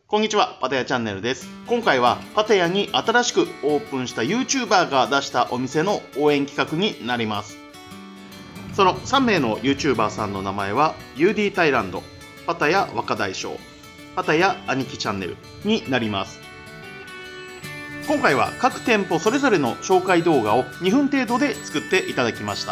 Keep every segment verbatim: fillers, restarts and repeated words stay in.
こんにちは、パタヤチャンネルです。今回はパタヤに新しくオープンした YouTuber が出したお店の応援企画になります。そのさんめいの YouTuber さんの名前は ユーディー タイランド、パタヤ若大将、パタヤ兄貴チャンネルになります。今回は各店舗それぞれの紹介動画をにふん程度で作っていただきました。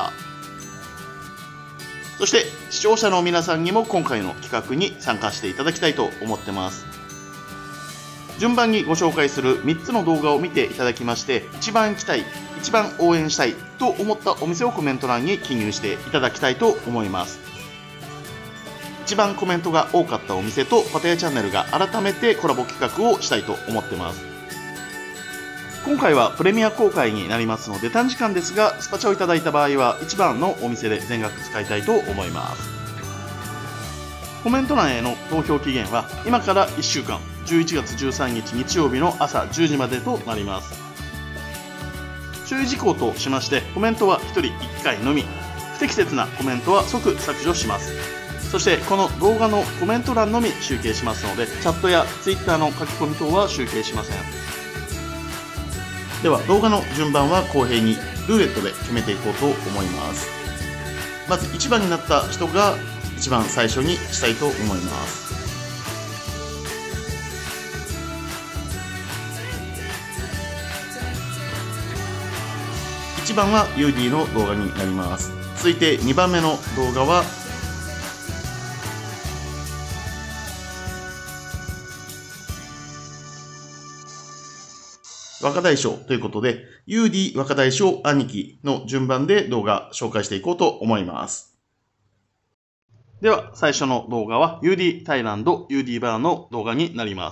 そして視聴者の皆さんにも今回の企画に参加していただきたいと思ってます。順番にご紹介するみっつの動画を見ていただきまして、一番行きたい、一番応援したいと思ったお店をコメント欄に記入していただきたいと思います。一番コメントが多かったお店とパタヤチャンネルが改めてコラボ企画をしたいと思ってます。今回はプレミア公開になりますので短時間ですが、スパチャをいただいた場合はいちばんのお店で全額使いたいと思います。コメント欄への投票期限は今からいっしゅうかん、じゅういちがつじゅうさんにち日曜日の朝じゅうじまでとなります。注意事項としまして、コメントはひとりいっかいのみ、不適切なコメントは即削除します。そしてこの動画のコメント欄のみ集計しますので、チャットやツイッターの書き込み等は集計しません。では動画の順番は公平にルーレットで決めていこうと思います。まずいちばんになった人が一番最初にしたいと思います。いちばんは ユーディー の動画になります。続いてにばんめの動画は若大将ということで、ユーディー 若大将兄貴の順番で動画紹介していこうと思います。では最初の動画は ユーディー タイランド ユーディー バーの動画になります。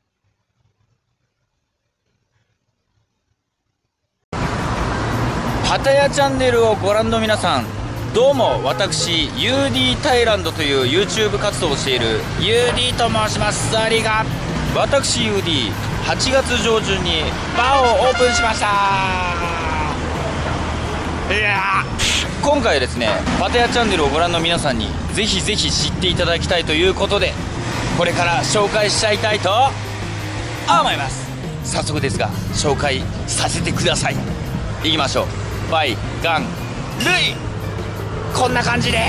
パタヤチャンネルをご覧の皆さん、どうも、私 ユーディー タイランドという YouTube 活動をしている ユーディー と申します。ありが私 ユーディー、はちがつ上旬にバーをオープンしました。いや今回ですね、パタヤチャンネルをご覧の皆さんにぜひぜひ知っていただきたいということで、これから紹介しちゃいたいと思います。早速ですが紹介させてください。いきましょう。バイガンルイ、こんな感じです。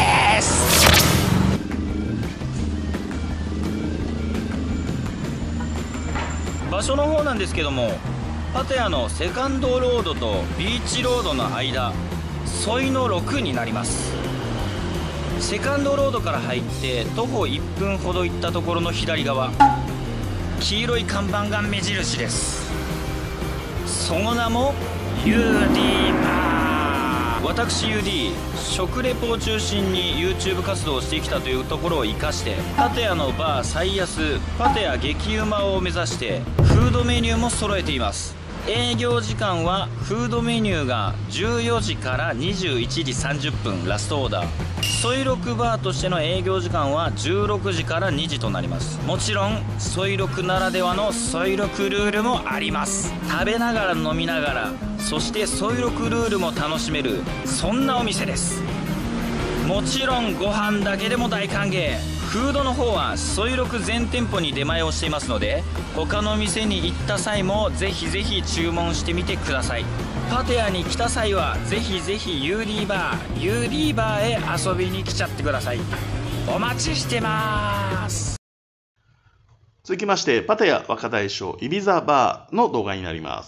場所の方なんですけども、パタヤのセカンドロードとビーチロードの間、沿いのろくになります。セカンドロードから入って徒歩いっぷんほど行ったところの左側、黄色い看板が目印です。その名も ユーディー バー。私 ユーディー、食レポを中心に YouTube 活動をしてきたというところを生かして、パタヤのバー最安、パタヤ激うまを目指してフードメニューも揃えています。営業時間はフードメニューがじゅうよじからにじゅういちじさんじゅっぷんラストオーダー、ソイロクバーとしての営業時間はじゅうろくじからにじとなります。もちろんソイロクならではのソイロクルールもあります。食べながら飲みながら、そしてソイロクルールも楽しめる、そんなお店です。もちろんご飯だけでも大歓迎。フードの方はソイロク全店舗に出前をしていますので、他の店に行った際もぜひぜひ注文してみてください。パタヤに来た際はぜひぜひ ユーディー バー ユーディー バーへ遊びに来ちゃってください。お待ちしてます。 続きましてパタヤ若大将イビザバーの動画になります。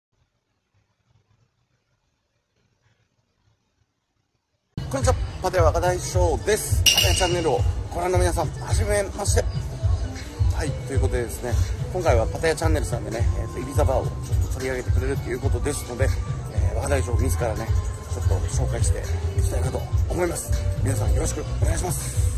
こんにちは、パタヤ若大将です。パタヤチャンネルをご覧の皆さん、はじめまして。はい、ということでですね、今回はパタヤチャンネルさんでね、えー、とイビザバーをちょっと取り上げてくれるということですので、えー、若大将自らね、ちょっと紹介していきたいなと思います。皆さんよろしくお願いします。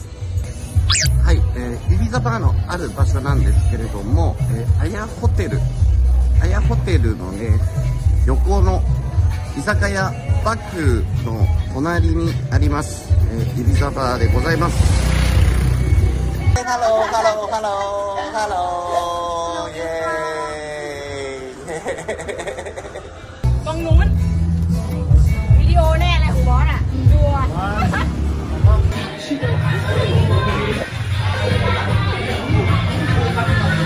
はい、えー、イビザバーのある場所なんですけれども、えー、アヤホテル、アヤホテルのね、横の居酒屋バックの隣にあります、えー、イビザバーでございます。ハローハローハローハローイエーイ ตรงนู้นวิดีโอแน่เลยคุณบอสอ่ะดูอ่ะ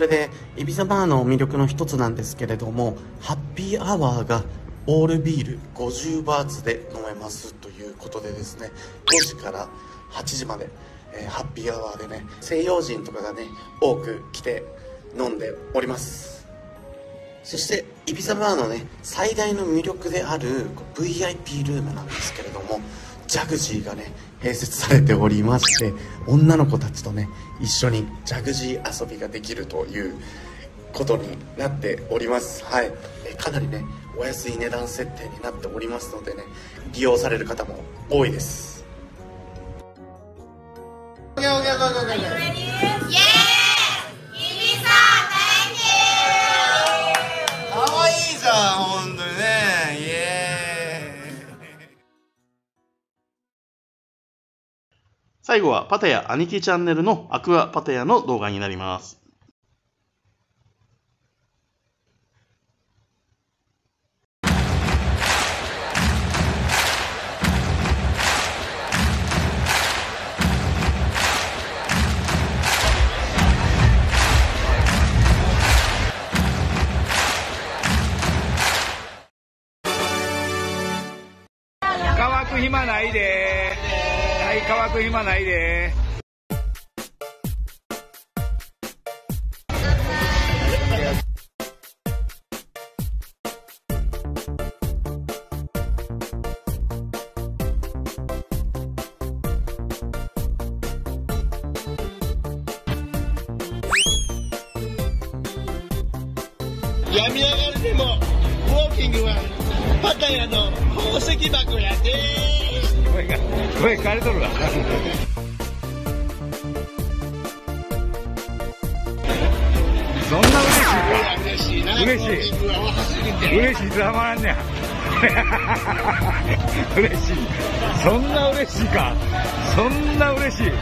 れでイビザバーの魅力の一つなんですけれども、ハッピーアワーがオールビールごじゅうバーツで飲めますということでですね、ごじからはちじまで、えー、ハッピーアワーでね、西洋人とかがね多く来て飲んでおります。そしてイビザバーのね最大の魅力である ブイアイピー ルームなんですけれども、ジャグジーがね併設されておりまして、女の子たちとね一緒にジャグジー遊びができるということになっております。はい、えかなりねお安い値段設定になっておりますのでね、利用される方も多いです。 最後はパタヤ兄貴チャンネルのアクアパタヤの動画になります。 乾く暇ないでー。はい、乾く暇ないでー。 病み上がりでもウォーキングはパタヤの宝石箱やでー。 声が声枯れとるわ。そんな嬉しいか。嬉しい嬉しいざまらんねや。嬉しい、そんな嬉しいか。そんな嬉しい。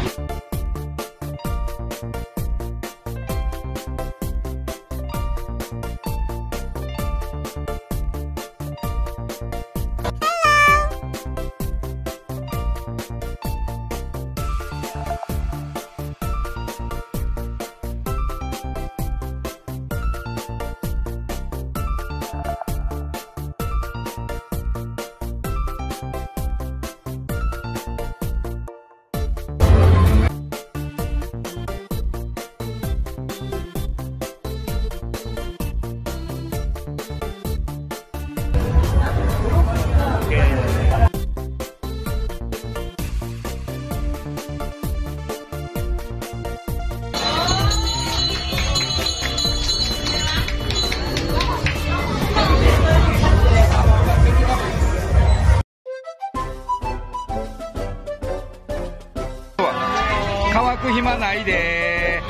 乾く暇ないで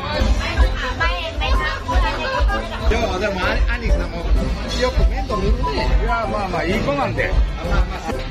ー。 でもでも兄さんもよく面倒見るね。 いやまあまあいい子なんで。まあまあ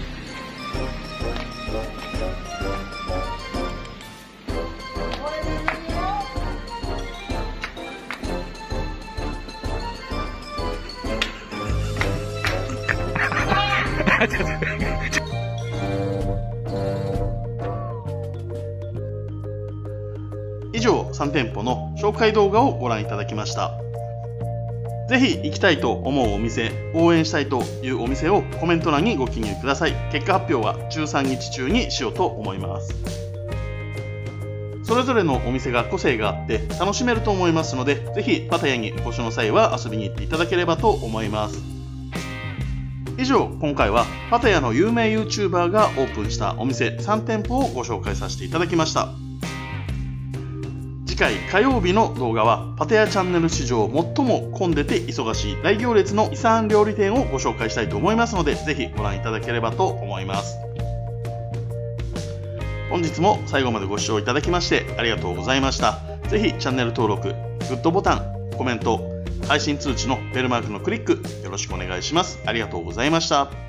以上さん店舗の紹介動画をご覧いただきました。ぜひ行きたいと思うお店、応援したいというお店をコメント欄にご記入ください。結果発表はじゅうさんにち中にしようと思います。それぞれのお店が個性があって楽しめると思いますので、ぜひパタヤにお越しの際は遊びに行っていただければと思います。以上、今回はパタヤの有名 YouTuber がオープンしたお店さん店舗をご紹介させていただきました。次回火曜日の動画はパタヤチャンネル史上最も混んでて忙しい大行列の遺産料理店をご紹介したいと思いますので、ぜひご覧いただければと思います。本日も最後までご視聴いただきましてありがとうございました。ぜひチャンネル登録、グッドボタン、コメント、配信通知のベルマークのクリックよろしくお願いします。ありがとうございました。